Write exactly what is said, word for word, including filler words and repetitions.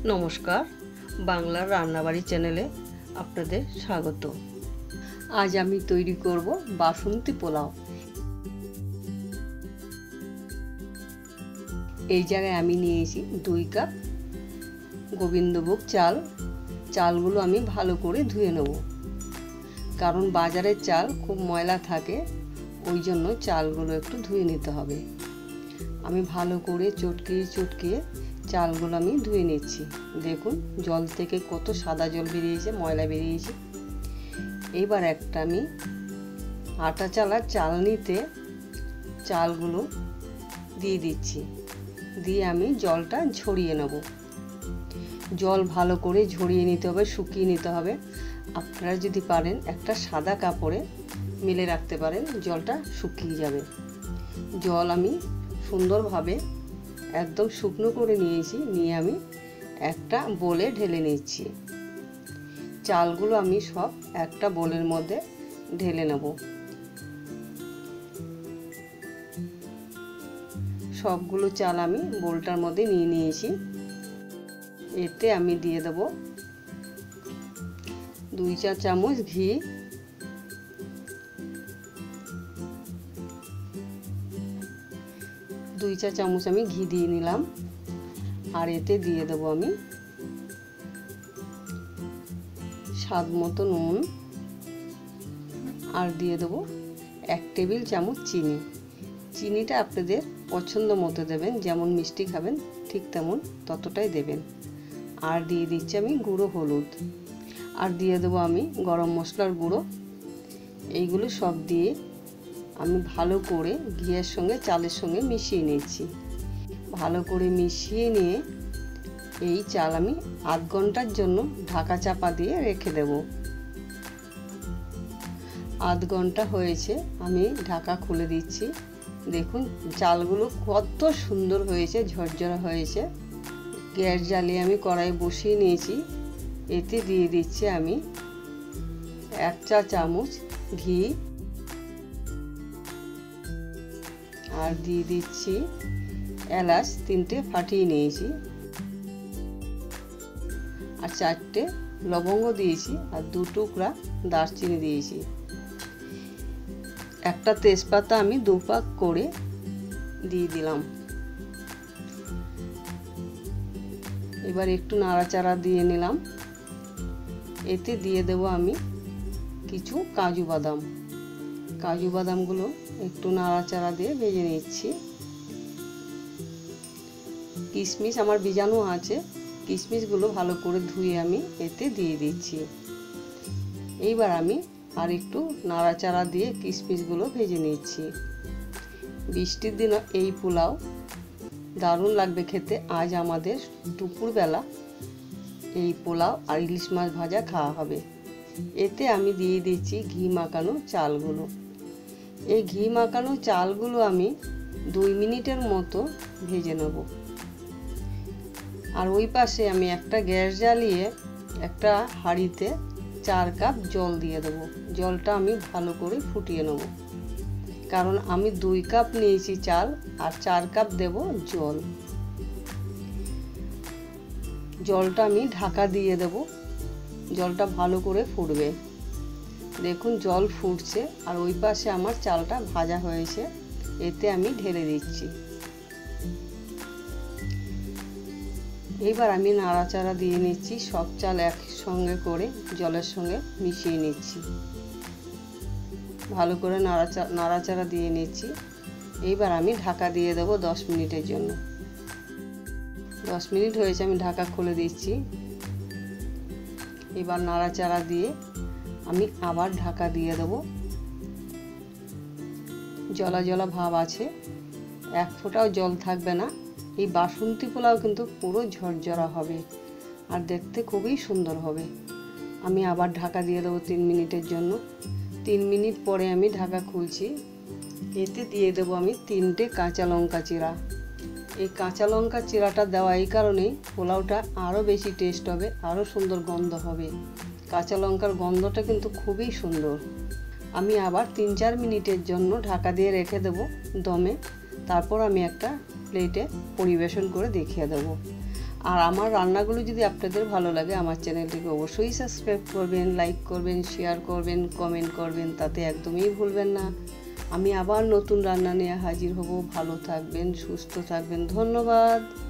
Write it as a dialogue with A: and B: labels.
A: নমস্কার, বাংলার রান্নাবাড়ি চ্যানেলে আপনাদের স্বাগত। আজ আমি তৈরি করব বাসন্তী পোলাও। এই জায়গায় আমি নিয়েছি দুই কাপ গোবিন্দভোগ চাল। চালগুলো আমি ভালো করে ধুয়ে নেব, কারণ বাজারের চাল খুব ময়লা থাকে, ওই জন্য চালগুলো একটু ধুয়ে নিতে হবে। আমি ভালো করে চটকিয়ে চটকিয়ে চালগুলো আমি ধুয়ে নিচ্ছি। দেখুন জল থেকে কত সাদা জল বেরিয়েছে, ময়লা বেরিয়েছে। এবার একটা আমি আটা চালার চালনিতে চালগুলো দিয়ে দিচ্ছি, দিয়ে আমি জলটা ঝরিয়ে নেব। জল ভালো করে ঝরিয়ে নিতে হবে, শুকিয়ে নিতে হবে। আপনারা যদি পারেন একটা সাদা কাপড়ে মেলে রাখতে পারেন, জলটা শুকিয়ে যাবে। জল আমি সুন্দরভাবে একদম শুকনো করে নিয়েছি, নিয়ে আমি একটা বোলে ঢেলে নিচ্ছি। চালগুলো আমি সব একটা বোলের মধ্যে ঢেলে নেব। সবগুলো চাল আমি বোলটার মধ্যে নিয়ে নিয়েছি। এতে আমি দিয়ে দেব দুই চা চামচ ঘি, দুই চা চামচ আমি ঘি দিয়ে নিলাম। আর এতে দিয়ে দেব আমি স্বাদ মতো নুন, আর দিয়ে দেব এক টেবিল চামচ চিনি। চিনিটা আপনাদের পছন্দ মতো দেবেন, যেমন মিষ্টি খাবেন ঠিক তেমন ততটাই দেবেন। আর দিয়ে দিচ্ছি আমি গুঁড়ো হলুদ, আর দিয়ে দেবো আমি গরম মশলার গুঁড়ো। এইগুলো সব দিয়ে আমি ভালো করে ঘিয়ের সঙ্গে চালের সঙ্গে মিশিয়ে নিচ্ছি। ভালো করে মিশিয়ে নিয়ে এই চাল আমি আধ ঘন্টার জন্য ঢাকা চাপা দিয়ে রেখে দেব। আধ ঘন্টা হয়েছে, আমি ঢাকা খুলে দিচ্ছি। দেখুন চালগুলো কত সুন্দর হয়েছে, ঝরঝরা হয়েছে। গ্যাস জ্বালিয়ে আমি কড়াই বসিয়ে নিয়েছি। এতে দিয়ে দিচ্ছি আমি এক চা চামচ ঘি, আর দিয়ে দিচ্ছি এলাচ তিনটে ফাটিয়ে নিয়েছি, আর চারটে লবঙ্গ দিয়েছি, আর দু টুকরা দারচিনি দিয়েছি। একটা তেজপাতা আমি দু পাক করে দিয়ে দিলাম। এবার একটু নাড়াচাড়া দিয়ে নিলাম। এতে দিয়ে দেব আমি কিছু কাজু বাদাম। কাজু বাদামগুলো একটু নাড়াচাড়া দিয়ে ভেজে নিচ্ছি। কিশমিশ আমার ভিজানো আছে, কিশমিশগুলো ভালো করে ধুয়ে আমি এতে দিয়ে দিচ্ছি। এইবার আমি আর একটু নাড়াচাড়া দিয়ে কিশমিশগুলো ভেজে নিচ্ছি। বৃষ্টির দিন এই পোলাও দারুণ লাগবে খেতে। আজ আমাদের দুপুরবেলা এই পোলাও আর ইলিশ মাছ ভাজা খাওয়া হবে। এতে আমি দিয়ে দিচ্ছি ঘি মাখানো চালগুলো। এই ঘি মাখানো চালগুলো আমি দুই মিনিটের মতো ভেজে নেব। আর ওই পাশে আমি একটা গ্যাস জ্বালিয়ে একটা হাঁড়িতে চার কাপ জল দিয়ে দেবো। জলটা আমি ভালো করে ফুটিয়ে নেব, কারণ আমি দুই কাপ নিয়েছি চাল আর চার কাপ দেব জল। জলটা আমি ঢাকা দিয়ে দেব, জলটা ভালো করে ফুটবে। দেখুন জল ফুটছে, আর ওই পাশে আমার চালটা ভাজা হয়েছে। এতে আমি ঢেলে দিচ্ছি। এবার আমি নাড়াচাড়া দিয়ে নিচ্ছি, সব চাল একসঙ্গে করে জলের সঙ্গে মিশিয়ে নিচ্ছি। ভালো করে নাড়াচাড়া নাড়াচাড়া দিয়ে নিচ্ছি। এইবার আমি ঢাকা দিয়ে দেবো দশ মিনিটের জন্য। দশ মিনিট হয়েছে, আমি ঢাকা খুলে দিচ্ছি। এবার নাড়াচাড়া দিয়ে আমি আবার ঢাকা দিয়ে দেবো। জলা জলা ভাব আছে, এক ফোঁটাও জল থাকবে না। এই বাসন্তী পোলাও কিন্তু পুরো ঝরঝরা হবে, আর দেখতে খুবই সুন্দর হবে। আমি আবার ঢাকা দিয়ে দেবো তিন মিনিটের জন্য। তিন মিনিট পরে আমি ঢাকা খুলছি। এতে দিয়ে দেবো আমি তিনটে কাঁচা লঙ্কা চিরা। এই কাঁচা লঙ্কা চিরাটা দেওয়া এই কারণেই পোলাওটা আরও বেশি টেস্ট হবে, আরও সুন্দর গন্ধ হবে। কাঁচা লঙ্কার গন্ধটা কিন্তু খুবই সুন্দর। আমি আবার তিন চার মিনিটের জন্য ঢাকা দিয়ে রেখে দেবো দমে। তারপর আমি একটা প্লেটে পরিবেশন করে দেখিয়ে দেবো। আর আমার রান্নাগুলো যদি আপনাদের ভালো লাগে আমার চ্যানেলটিকে অবশ্যই সাবস্ক্রাইব করবেন, লাইক করবেন, শেয়ার করবেন, কমেন্ট করবেন, তাতে একদমই ভুলবেন না। আমি আবার নতুন রান্না নিয়ে হাজির হব। ভালো থাকবেন, সুস্থ থাকবেন। ধন্যবাদ।